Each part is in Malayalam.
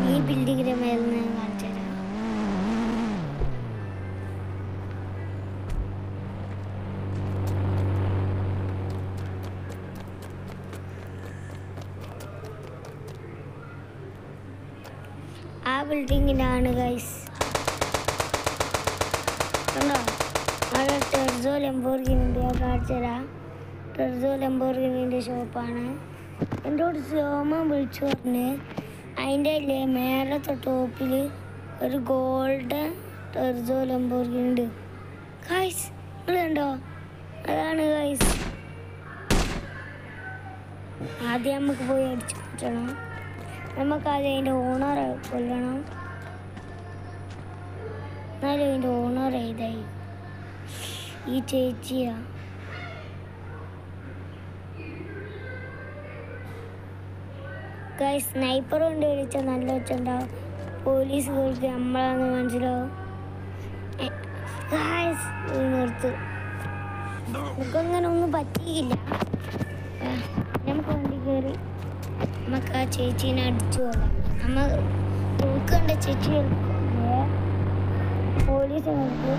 ഈ ബിൽഡിങ്ങിന്റെ മേലിൽ നിന്ന് കാണിച്ചു തരാം. ആ ബിൽഡിങ്ങിലാണ് ഗൈസ്. കണ്ടോ, അവിടെ ടെർസോ ലംബോർഗിനിൻ്റെ കാണിച്ചു തരാം. ടെർസോ ലംബോർഗിനിൻ്റെ ഷോപ്പാണ്. എന്നോട് സോമ വിളിച്ചു പറഞ്ഞ് അതിൻ്റെ മേലത്തെ ടോപ്പിൽ ഒരു ഗോൾഡൻ ടെർസോ ലംബോർഗിനി ഉണ്ട് ഗൈസ്. നിങ്ങൾ കണ്ടോ? അതാണ് ഗൈസ്. ആദ്യം നമുക്ക് പോയി അടിച്ചു മാറ്റണം. നമുക്കാദ്യം അതിൻ്റെ ഓണറെ കൊല്ലണം. എന്നാലും അതിൻ്റെ ഓണർ ഏതായി? ഈ ചേച്ചിയാ. ഗൈസ്, സ്നൈപ്പർ കൊണ്ട് വിളിച്ചാൽ നല്ല വെച്ചുണ്ടാവും. പോലീസുകൾക്ക് നമ്മളാന്ന് മനസ്സിലാവും. ഗൈസ് നിർത്ത്, നമുക്കങ്ങനെ ഒന്നും പറ്റിയില്ല. നമുക്ക് വണ്ടി കയറി നമുക്ക് ആ ചേച്ചീനെ അടിച്ചു കൊള്ളാം. നമ്മൾ തൂക്കണ്ട ചേച്ചി പോലീസ് നോക്കും.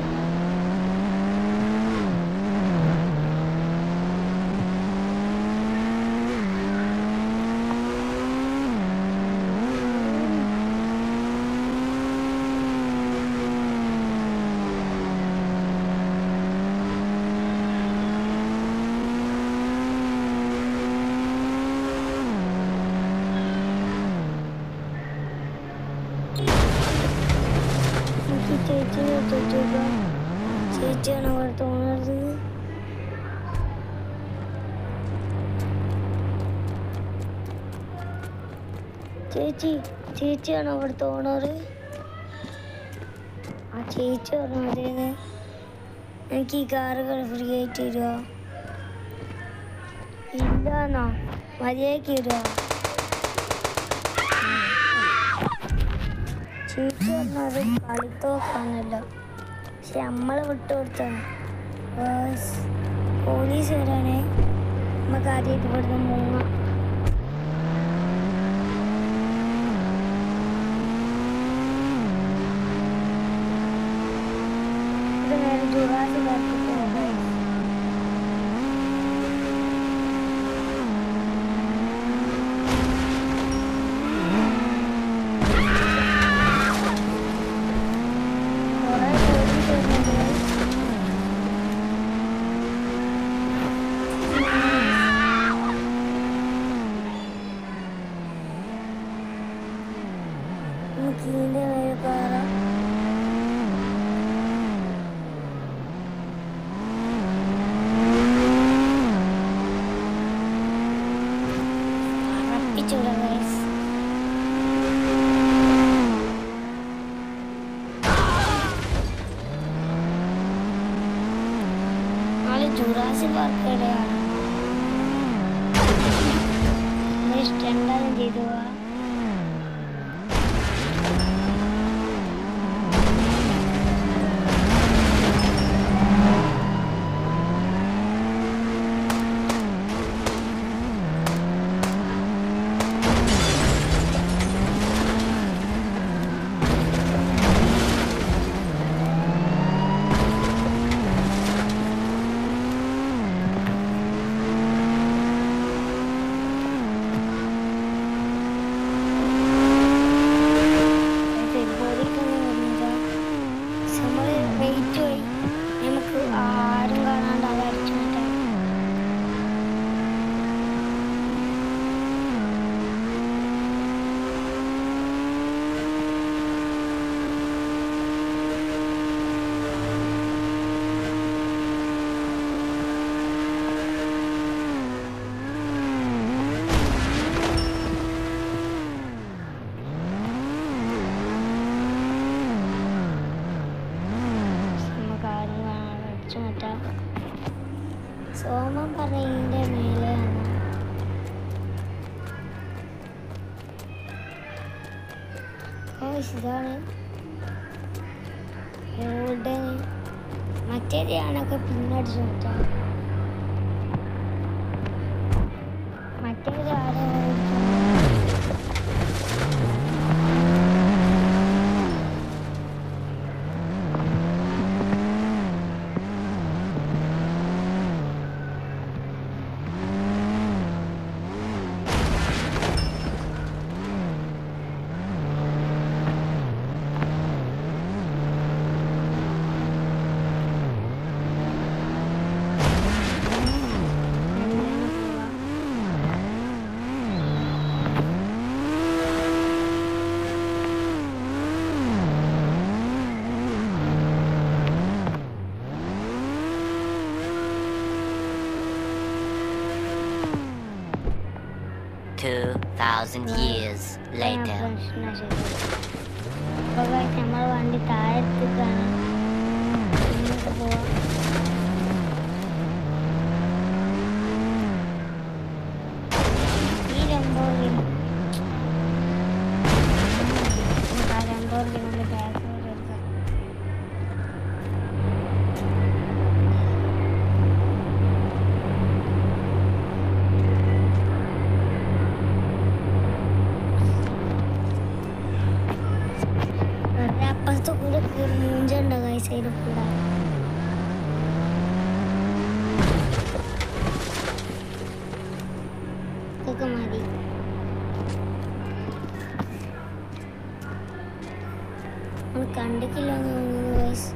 ചേച്ചിയാണ് അവിടെ തോന്നുന്നത്. ചേച്ചിയാണ് അവിടെ തോന്നാറ്. ആ ചേച്ചി പറഞ്ഞത് എനിക്ക് ഈ കാറുകൾ ഫ്രീ ആയിട്ട് തരുമോ? ഇല്ലാന്നോ? മര്യാദയ്ക്ക് തരുമോ? ചേച്ചി പറഞ്ഞത് കളിത്തോക്കാണല്ലോ. പക്ഷെ നമ്മളെ വിട്ടുകൊടുത്താണ്. പോലീസ് വരാനേ നമുക്ക് ആദ്യമായിട്ട് ഇവിടുന്ന് മുങ്ങാം. ഇത് നേരെ ജുറാസി പാർക്ക് പോകാം. ഇതിൻ്റെ മേലെ കയറാം. ഉറപ്പിച്ചൂടാ ഗൈസ്. നാളെ ജുറാസി പാർക്ക് എവിടെയാണ്? രണ്ടാലും ചെയ്തു പോവാ. സോമൻ പറയുന്നതിൻ്റെ മേലെയാണ്. ഇതാണ് ഗോൾഡൻ. മറ്റേതാണൊക്കെ പിന്നടിച്ചു നോക്കാം. മറ്റേത് ആരോ 2,000 years later. നമ്മൾ വണ്ടി താഴത്തേക്കാണ് മുന്നോട്ട് പോവാം. ഈ ലംബോർഗിനി ബാക്കിലോട്ട് എടുക്കാം. അപ്പുറത്ത് കൂടെ മൂഞ്ചുണ്ടോ കൈ സൈഡിൽ കൂടെ. ഇതൊക്കെ മതി. നമ്മൾ കണ്ടിട്ടില്ല തോന്നുന്നു ഗൈസ്.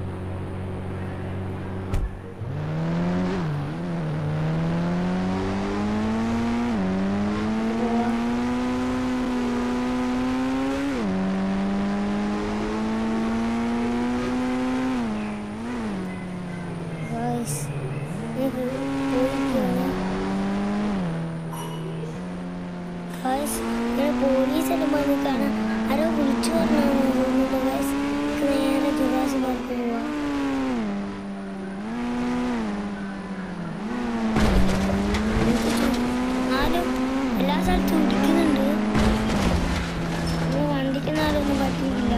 പോലീസെല്ലാം വന്ന് കാണാൻ ആരോ വിളിച്ചു പറഞ്ഞാന്ന് തോന്നുന്നു ഗൈസ്. നേരെ ജുറാസിക് പാർക്ക് പോവാം. ആരും എല്ലാ സ്ഥലത്തും ഇടിക്കുന്നുണ്ട്. വണ്ടിക്ക് ആരൊന്നും പറ്റിയില്ല.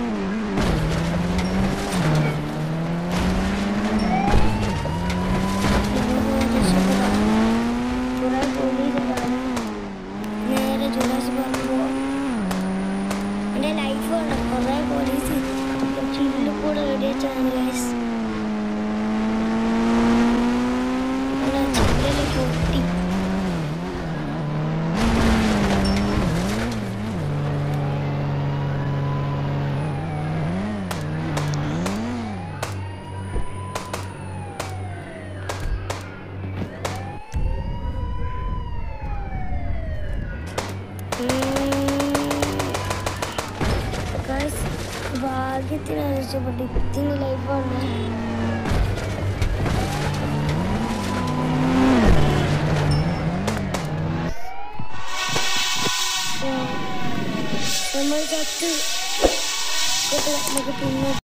ഭാഗ്യത്തിന് രക്ഷപ്പെട്ടു. ഇതിന് ലൈഫാണ്. നമ്മൾ ചത്ത് നമുക്ക് പിന്നെ